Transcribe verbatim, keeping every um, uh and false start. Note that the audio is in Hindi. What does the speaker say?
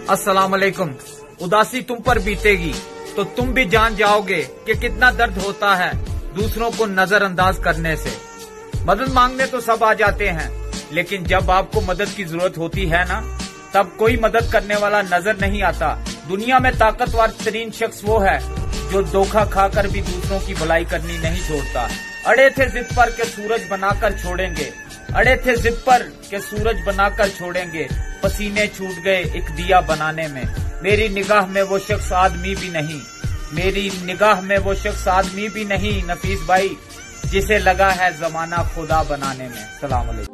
अस्सलाम वालेकुम। उदासी तुम पर बीतेगी तो तुम भी जान जाओगे कि कितना दर्द होता है दूसरों को नजरअंदाज करने से। मदद मांगने तो सब आ जाते हैं, लेकिन जब आपको मदद की जरूरत होती है ना, तब कोई मदद करने वाला नजर नहीं आता। दुनिया में ताकतवर तरीन शख्स वो है जो धोखा खाकर भी दूसरों की भलाई करनी नहीं छोड़ता। अड़े थे जिद पर के सूरज बनाकर छोड़ेंगे, अड़े थे जिद पर के सूरज बनाकर छोड़ेंगे, पसीने छूट गए एक दिया बनाने में। मेरी निगाह में वो शख्स आदमी भी नहीं, मेरी निगाह में वो शख्स आदमी भी नहीं नफीस भाई, जिसे लगा है जमाना खुदा बनाने में। सलाम अलैकुम।